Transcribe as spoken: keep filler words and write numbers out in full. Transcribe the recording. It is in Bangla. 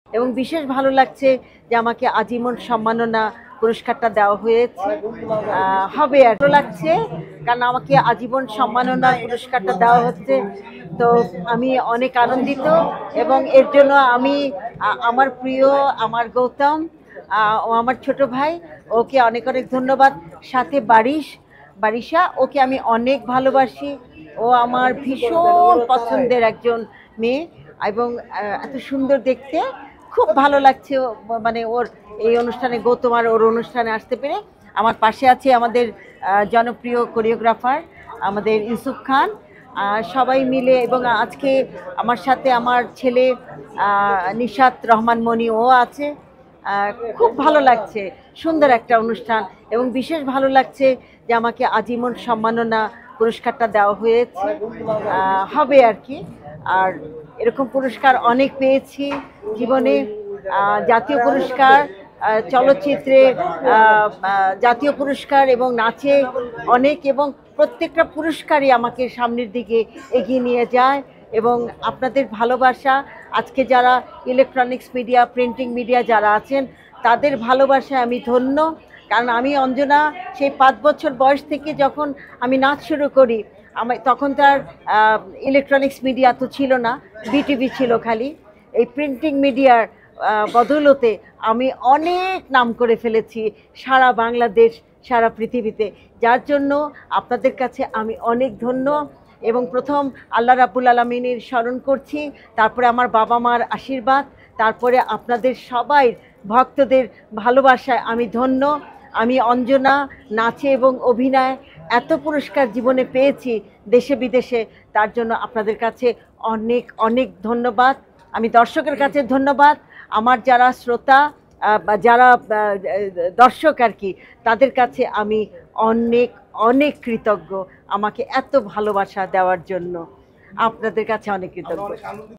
এবং বিশেষ ভালো লাগছে যে আমাকে আজীবন সম্মাননা পুরস্কারটা দেওয়া হয়েছে হবে আর ভালো লাগছে কারণ আমাকে আজীবন সম্মাননা পুরস্কারটা দেওয়া হচ্ছে। তো আমি অনেক আনন্দিত এবং এর জন্য আমি আমার প্রিয় আমার গৌতম ও আমার ছোট ভাই ওকে অনেক অনেক ধন্যবাদ। সাথে বারিশ বারিশা ওকে আমি অনেক ভালোবাসি। ও আমার ভীষণ পছন্দের একজন মেয়ে এবং এত সুন্দর দেখতে, খুব ভালো লাগছে মানে ওর এই অনুষ্ঠানে গৌতম আর ওর অনুষ্ঠানে আসতে পেরে। আমার পাশে আছে আমাদের জনপ্রিয় কোরিওগ্রাফার আমাদের ইউসুফ খান, সবাই মিলে এবং আজকে আমার সাথে আমার ছেলে নিশাত রহমান মনি ও আছে। খুব ভালো লাগছে, সুন্দর একটা অনুষ্ঠান এবং বিশেষ ভালো লাগছে যে আমাকে আজীবন সম্মাননা পুরস্কারটা দেওয়া হয়েছে হবে আর কি। আর এরকম পুরস্কার অনেক পেয়েছি জীবনে, জাতীয় পুরস্কার, চলচ্চিত্রে জাতীয় পুরস্কার এবং নাচে অনেক, এবং প্রত্যেকটা পুরস্কারই আমাকে সামনের দিকে এগিয়ে নিয়ে যায়। এবং আপনাদের ভালোবাসা, আজকে যারা ইলেকট্রনিক্স মিডিয়া প্রিন্টিং মিডিয়া যারা আছেন তাদের ভালোবাসায় আমি ধন্য। কারণ আমি অঞ্জনা সেই পাঁচ বছর বয়স থেকে যখন আমি নাচ শুরু করি, আমি তখন তার ইলেকট্রনিক্স মিডিয়া তো ছিল না, বিটিভি ছিল খালি। এই প্রিন্টিং মিডিয়ার বদৌলতে আমি অনেক নাম করে ফেলেছি সারা বাংলাদেশ, সারা পৃথিবীতে, যার জন্য আপনাদের কাছে আমি অনেক ধন্য। এবং প্রথম আল্লাহ রাব্বুল আলামিনের স্মরণ করছি, তারপরে আমার বাবা মার আশীর্বাদ, তারপরে আপনাদের সবাই ভক্তদের ভালোবাসায় আমি ধন্য। আমি অঞ্জনা নাচে এবং অভিনয় এত পুরস্কার জীবনে পেয়েছি দেশে বিদেশে, তার জন্য আপনাদের কাছে অনেক অনেক ধন্যবাদ। আমি দর্শকের কাছে ধন্যবাদ, আমার যারা শ্রোতা যারা দর্শক আর কি, তাদের কাছে আমি অনেক অনেক কৃতজ্ঞ আমাকে এত ভালোবাসা দেওয়ার জন্য। আপনাদের কাছে অনেক কৃতজ্ঞ।